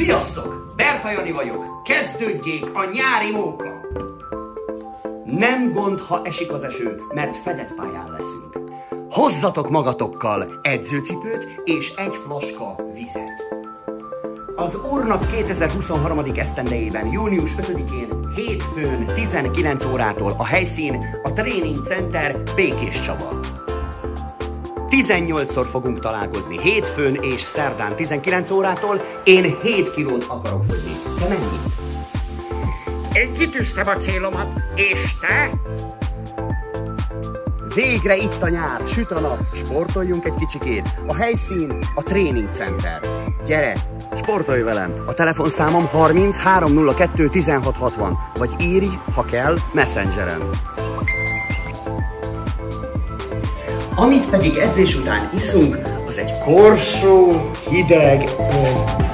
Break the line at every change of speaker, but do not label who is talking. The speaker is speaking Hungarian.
Sziasztok! Berta Jani vagyok. Kezdődjék a nyári móka! Nem gond, ha esik az eső, mert fedett pályán leszünk. Hozzatok magatokkal edzőcipőt és egy flaska vizet. Az Úrnap 2023. esztendejében, június 5-én, hétfőn 19 órától a helyszín a Training Center Békés Csaba. 18-szor fogunk találkozni hétfőn és szerdán 19 órától. Én 7 kilót akarok fogyni. Te mennyit?
Én kitűztem a célomat, és te?
Végre itt a nyár, süt a nap, sportoljunk egy kicsikét. A helyszín a Training Center. Gyere, sportolj velem! A telefonszámom 30 302 1660, vagy írj, ha kell, Messengeren. Amit pedig edzés után iszunk, az egy korsó, hideg